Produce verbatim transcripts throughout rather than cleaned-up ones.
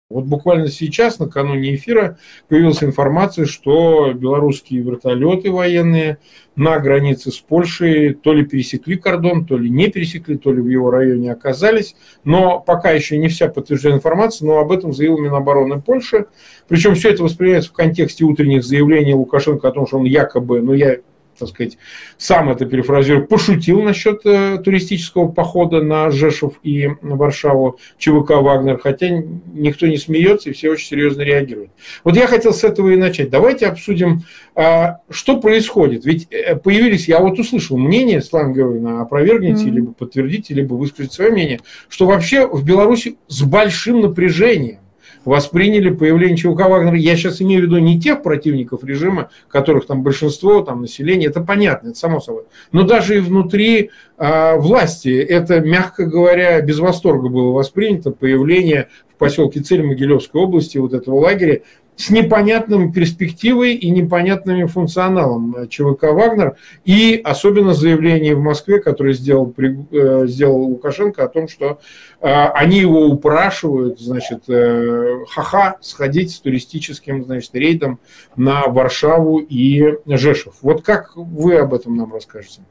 Вот буквально сейчас, накануне эфира, появилась информация, что белорусские вертолеты военные на границе с Польшей то ли пересекли кордон, то ли не пересекли, то ли в его районе оказались. Но пока еще не вся подтвержденная информация, но об этом заявил Минобороны Польши. Причем все это воспринимается в контексте утренних заявлений Лукашенко о том, что он якобы, ну я... так сказать, сам это перефразирую, пошутил насчет э, туристического похода на Жешов и на Варшаву ЧВК «Вагнер», хотя никто не смеется и все очень серьезно реагируют. Вот я хотел с этого и начать. Давайте обсудим, э, что происходит. Ведь э, появились, я вот услышал мнение, Светлана Георгиевна, опровергните, mm-hmm. либо подтвердите, либо выскажите свое мнение, что вообще в Беларуси с большим напряжением восприняли появление ЧВК «Вагнер». Я сейчас имею в виду не тех противников режима, которых там большинство, там население, это понятно, это само собой. Но даже и внутри э, власти это, мягко говоря, без восторга было воспринято появление в поселке Цель Могилевской области вот этого лагеря с непонятной перспективой и непонятным функционалом ЧВК «Вагнер». И особенно заявление в Москве, которое сделал, сделал Лукашенко о том, что они его упрашивают, значит, ха-ха, сходить с туристическим, значит, рейдом на Варшаву и Жешов. Вот как вы об этом нам расскажете?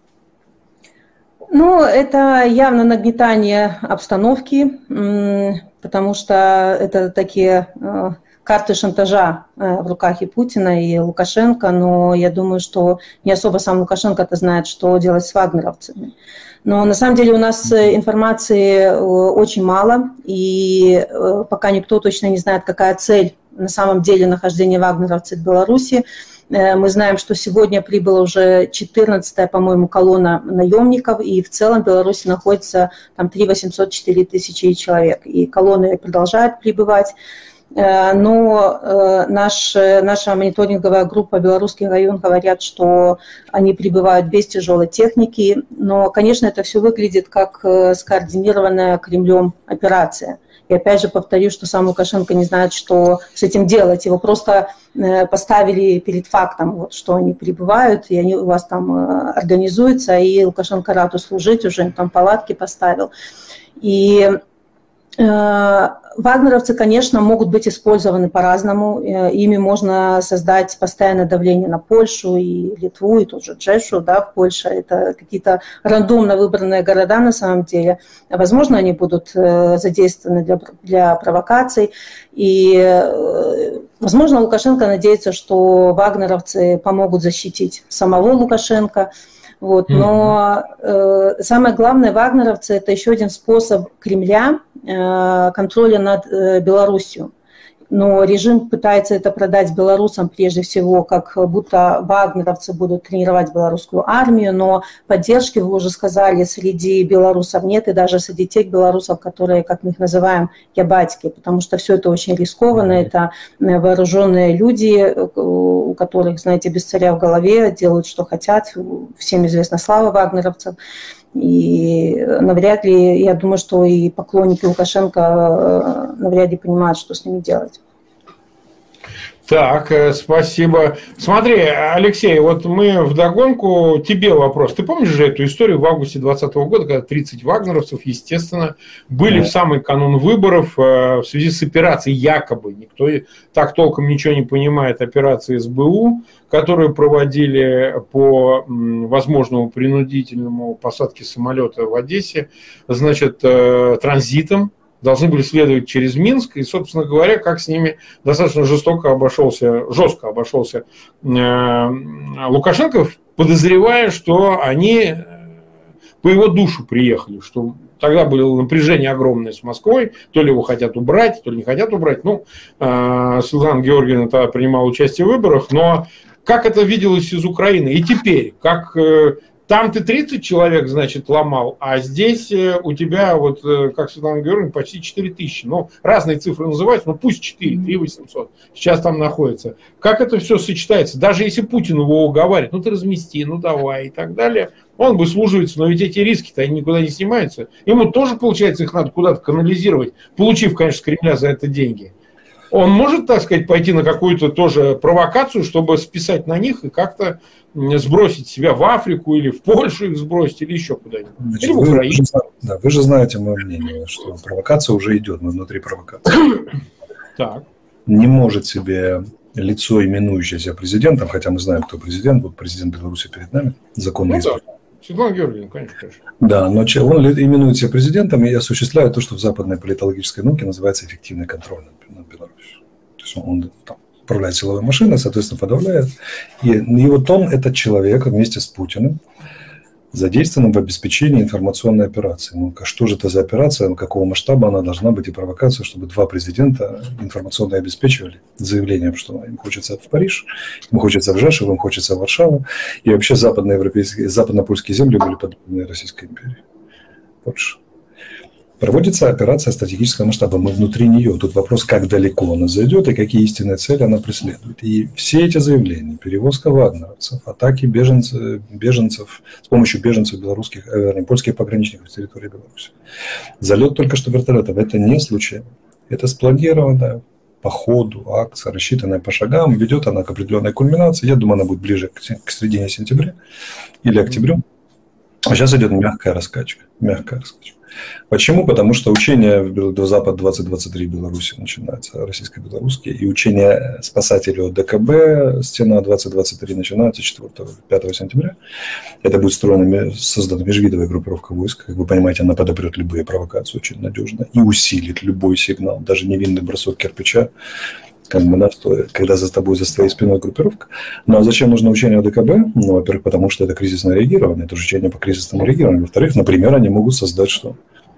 Ну, это явно нагнетание обстановки, потому что это такие... карты шантажа в руках и Путина, и Лукашенко, но я думаю, что не особо сам Лукашенко-то знает, что делать с вагнеровцами. Но на самом деле у нас информации очень мало, и пока никто точно не знает, какая цель на самом деле нахождения вагнеровцев в Беларуси. Мы знаем, что сегодня прибыла уже четырнадцатая, по-моему, колонна наемников, и в целом в Беларуси находится там три миллиона восемьсот четыре тысячи человек, и колонны продолжают прибывать. Но наш, наша мониторинговая группа «Белорусский район» говорят, что они прибывают без тяжелой техники. Но, конечно, это все выглядит как скоординированная Кремлем операция. И опять же повторю, что сам Лукашенко не знает, что с этим делать. Его просто поставили перед фактом, вот, что они прибывают, и они у вас там организуются, и Лукашенко рад услужить, уже там палатки поставил. И вагнеровцы, конечно, могут быть использованы по-разному. Ими можно создать постоянное давление на Польшу и Литву, и тот же Жешов, да, в Польше. Это какие-то рандомно выбранные города на самом деле. Возможно, они будут задействованы для, для провокаций. И, возможно, Лукашенко надеется, что вагнеровцы помогут защитить самого Лукашенко. Вот. Но э, самое главное, вагнеровцы – это еще один способ Кремля э, контроля над э, Беларусью. Но режим пытается это продать белорусам прежде всего, как будто вагнеровцы будут тренировать белорусскую армию, но поддержки, вы уже сказали, среди белорусов нет, и даже среди тех белорусов, которые, как мы их называем, ябатьки, потому что все это очень рискованно, это вооруженные люди, у которых, знаете, без царя в голове, делают, что хотят, всем известна слава вагнеровцев. И навряд ли, я думаю, что и поклонники Лукашенко навряд ли понимают, что с ними делать. Так, спасибо. Смотри, Алексей, вот мы вдогонку, тебе вопрос. Ты помнишь же эту историю в августе двадцатого года, когда тридцать вагнеровцев, естественно, были в самый канун выборов в связи с операцией, якобы, никто так толком ничего не понимает, операции эс бэ у, которую проводили по возможному принудительному посадке самолета в Одессе, значит, транзитом. Должны были следовать через Минск, и, собственно говоря, как с ними достаточно жестоко обошелся, жестко обошелся э, Лукашенко, подозревая, что они по его душу приехали, что тогда было напряжение огромное с Москвой, то ли его хотят убрать, то ли не хотят убрать. Ну, э, Светлана Георгиевна тогда принимала участие в выборах, но как это виделось из Украины? И теперь, как... Э, Там ты тридцать человек, значит, ломал, а здесь у тебя, вот, как Светлана Георгиевна, почти четыре тысячи. Ну, разные цифры называются, но пусть четыре, три тысячи восемьсот. Сейчас там находится. Как это все сочетается? Даже если Путин его уговаривает, ну ты размести, ну давай и так далее, он выслуживается, но ведь эти риски-то они никуда не снимаются. Ему тоже, получается, их надо куда-то канализировать, получив, конечно, с Кремля за это деньги. он может, так сказать, пойти на какую-то тоже провокацию, чтобы списать на них и как-то сбросить себя в Африку или в Польшу их сбросить, или еще куда-нибудь. Значит, или в Украину. Вы, вы, да, вы же знаете мое мнение, что провокация уже идет, мы внутри провокации. Так. Не может себе лицо, именующее себя президентом, хотя мы знаем, кто президент, вот президент Беларуси перед нами, законный. Ну, да. Светлана Георгиевна, конечно, конечно. Да, но он именует себя президентом и осуществляет то, что в западной политологической науке называется эффективный контроль над Беларусью. То есть он там управляет силовой машиной, соответственно, подавляет. И, и вот он, этот человек, вместе с Путиным, задействован в обеспечении информационной операции. Ну, что же это за операция, какого масштаба она должна быть и провокация, чтобы два президента информационно обеспечивали заявлением, что им хочется в Париж, им хочется в Жешев, им хочется в Варшаву. И вообще западноевропейские, западно-польские земли были подобны Российской империи. Польша. Проводится операция стратегического масштаба. Мы внутри нее. Тут вопрос, как далеко она зайдет и какие истинные цели она преследует. И все эти заявления, перевозка вагнеровцев, атаки беженцев, беженцев с помощью беженцев белорусских, э, польских пограничников с территории Беларуси. Залет только что вертолетов. Это не случайно. Это спланированная по ходу акция, рассчитанная по шагам. Ведет она к определенной кульминации. Я думаю, она будет ближе к, к середине сентября или октябрю. А сейчас идет мягкая раскачка. Мягкая раскачка. Почему? Потому что учение в Запад двадцать двадцать три в Беларуси начинается, российско-белорусские, и учение спасателей от ДКБ «Стена двадцать двадцать три» начинается четвёртого-пятого сентября. Это будет строена, создана межвидовая группировка войск. Как вы понимаете, она подопрет любые провокации очень надежно и усилит любой сигнал, даже невинный бросок кирпича, как бы, да, когда за тобой, за твоей спиной группировка. Ну, а зачем нужно учение ДКБ? Ну, во-первых, потому что это кризисное реагирование, это учение по кризисному реагированию. Во-вторых, например, они могут создать что?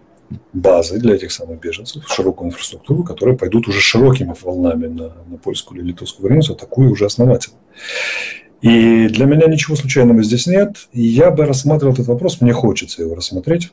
Базы для этих самых беженцев, широкую инфраструктуру, которые пойдут уже широкими волнами на, на польскую или литовскую границу, атакуя уже основательно. И для меня ничего случайного здесь нет. И я бы рассматривал этот вопрос, мне хочется его рассмотреть.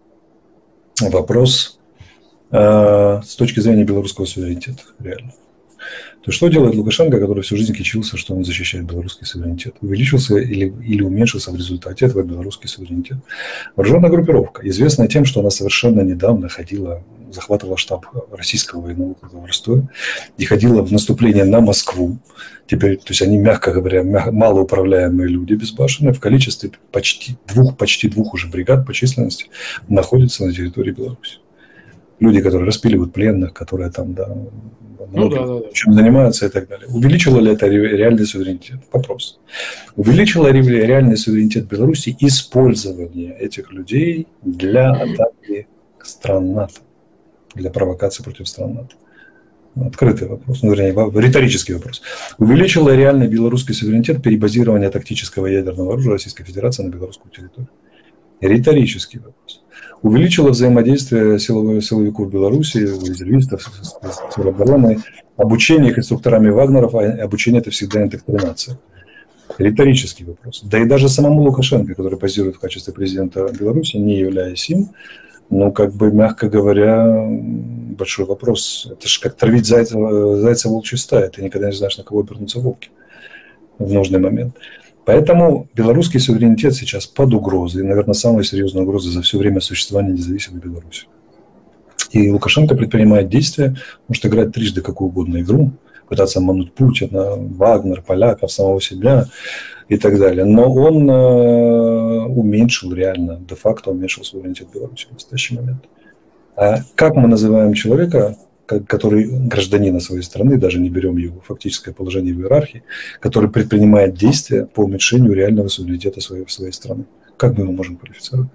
Вопрос э, с точки зрения белорусского суверенитета, реально. То есть, что делает Лукашенко, который всю жизнь кичился, что он защищает белорусский суверенитет? Увеличился или, или уменьшился в результате этого белорусский суверенитет? Вооруженная группировка, известная тем, что она совершенно недавно ходила, захватывала штаб российского военного округа в Ростове и ходила в наступление на Москву. Теперь, то есть они, мягко говоря, мя- малоуправляемые люди, безбашенные, в количестве почти двух, почти двух уже бригад по численности находятся на территории Беларуси. Люди, которые распиливают пленных, которые там, да, ну, да, да, да. чем занимаются и так далее. Увеличило ли это реальный суверенитет? Вопрос. Увеличило ли реальный суверенитет Беларуси использование этих людей для атаки стран НАТО, для провокации против стран НАТО? Открытый вопрос, ну, вернее, риторический вопрос. Увеличило реальный белорусский суверенитет перебазирование тактического ядерного оружия Российской Федерации на белорусскую территорию? Риторический вопрос. Увеличило взаимодействие силовиков Беларуси, резервистов, сил обороны, обучение их инструкторами Вагнеров, а обучение это всегда индоктринация. Риторический вопрос. Да и даже самому Лукашенко, который позирует в качестве президента Беларуси, не являясь им, ну, как бы, мягко говоря, большой вопрос. Это же как травить зайца, зайца в волчьей стае. Ты никогда не знаешь, на кого обернутся волки в нужный момент. Поэтому белорусский суверенитет сейчас под угрозой, и, наверное, самая серьезная угроза за все время существования независимой Беларуси. И Лукашенко предпринимает действия, может играть трижды какую угодно игру, пытаться обмануть Путина, Вагнер, поляков, самого себя и так далее. Но он э, уменьшил реально, де-факто уменьшил суверенитет Беларуси в настоящий момент. А как мы называем человека, который гражданина своей страны, даже не берем его фактическое положение в иерархии, который предпринимает действия по уменьшению реального суверенитета своей, своей страны? Как мы его можем квалифицировать?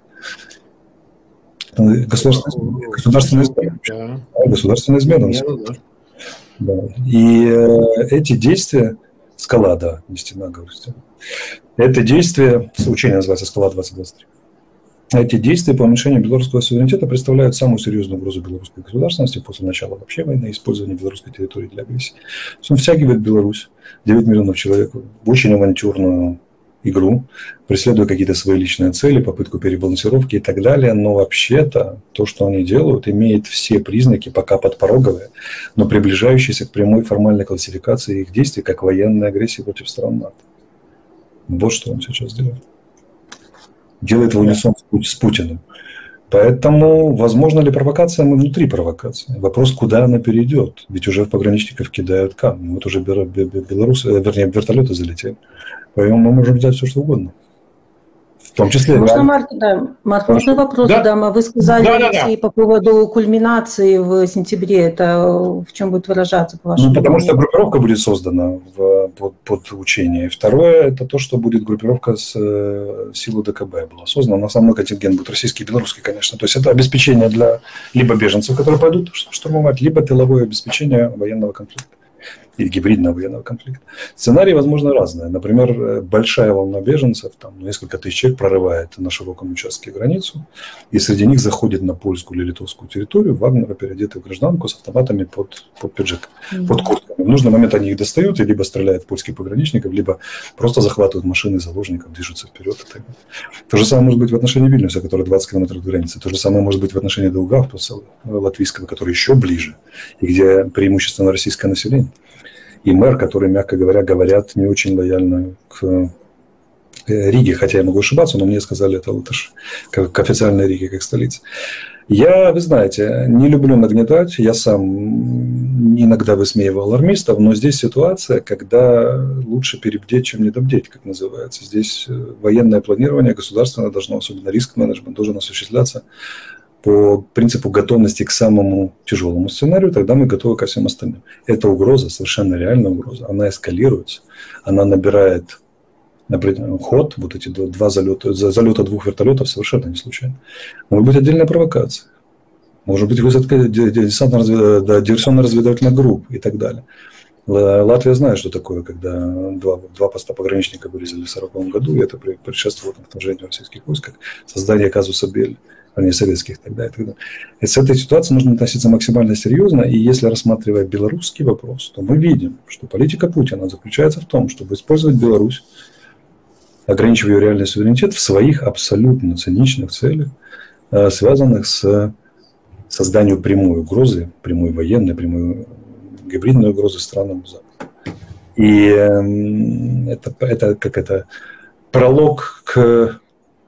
Государственная, государственная измена. Да. Государственная измена. Да. Да. И э, эти действия, скала, да, не стена, говорю, стена. Это действие, учение называется «Скала двадцать двадцать три». Эти действия по уменьшению белорусского суверенитета представляют самую серьезную угрозу белорусской государственности после начала вообще войны, использования белорусской территории для агрессии. Он втягивает Беларусь, девять миллионов человек, в очень авантюрную игру, преследуя какие-то свои личные цели, попытку перебалансировки и так далее. Но вообще-то то, что они делают, имеет все признаки, пока подпороговые, но приближающиеся к прямой формальной классификации их действий как военной агрессии против стран НАТО. Вот что он сейчас делает. Делает в унисон с Путиным. Поэтому возможно ли провокация внутри провокации? Вопрос, куда она перейдет. Ведь уже в пограничников кидают камни. Вот уже белорусы, вернее, вертолеты залетели. Поэтому мы можем взять все, что угодно. В том числе... Можно, Марк, да, Марк, можно вопрос? Да. Да, вы сказали, да, да, Алексей, да. по поводу кульминации в сентябре. Это в чем будет выражаться, по вашему Ну, потому что группировка будет создана в, под, под учение. Второе, это то, что будет группировка с э, силы ДКБ была создана. Основной контингент будет российский и белорусский, конечно. То есть это обеспечение для либо беженцев, которые пойдут штурмовать, либо тыловое обеспечение военного конфликта. Или гибридного военного конфликта. Сценарии, возможно, разные. Например, большая волна беженцев, там несколько тысяч человек прорывает на широком участке границу, и среди них заходит на польскую или литовскую территорию вагнеры, переодетые в гражданку, с автоматами под, под пиджак, mm-hmm. под куртками. В нужный момент они их достают и либо стреляют в польских пограничников, либо просто захватывают машины заложников, движутся вперед и так далее. То же самое может быть в отношении Вильнюса, который двадцать километров от границы. То же самое может быть в отношении Даугавпилса, латвийского, который еще ближе, и где преимущественно российское население. И мэр, который, мягко говоря, говорят не очень лояльно к Риге, хотя я могу ошибаться, но мне сказали это латыши, как к официальной Риге, как столице. Я, вы знаете, не люблю нагнетать, я сам иногда высмеивал алармистов, но здесь ситуация, когда лучше перебдеть, чем недобдеть, как называется. Здесь военное планирование государственное должно, особенно риск-менеджмент, должен осуществляться по принципу готовности к самому тяжелому сценарию, тогда мы готовы ко всем остальным. Эта угроза, совершенно реальная угроза, она эскалируется, она набирает ход, вот эти два залета, залета двух вертолетов совершенно не случайно. Может быть отдельная провокация, может быть высадка диверсионно-разведывательных групп и так далее. Латвия знает, что такое, когда два, два поста пограничника вырезали в сороковом году, и это предшествовало вторжению российских войск, как создание казуса Белли. Вернее, советских тогда и так далее. И с этой ситуацией нужно относиться максимально серьезно, и если рассматривая белорусский вопрос, то мы видим, что политика Путина заключается в том, чтобы использовать Беларусь, ограничивая ее реальный суверенитет в своих абсолютно циничных целях, связанных с созданием прямой угрозы, прямой военной, прямой гибридной угрозы странам Запада. И это, это как это пролог к...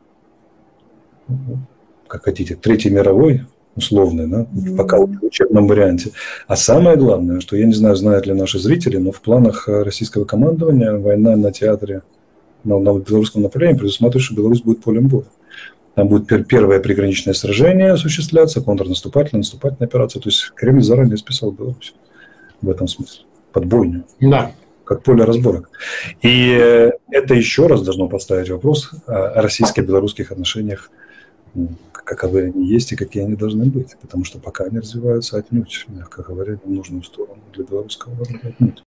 как хотите, Третьей мировой, условной, да, mm-hmm. пока в учебном варианте. А самое главное, что я не знаю, знают ли наши зрители, но в планах российского командования война на театре, на, на белорусском направлении предусматривает, что Беларусь будет полем боя. Там будет пер- первое приграничное сражение осуществляться, контрнаступательная, наступательная операция. То есть Кремль заранее списал Беларусь в этом смысле, под бойню. Да. Как поле разборок. И это еще раз должно поставить вопрос о российско-белорусских отношениях, каковы они есть и какие они должны быть. Потому что пока они развиваются отнюдь, мягко говоря, в нужную сторону для белорусского народа отнюдь.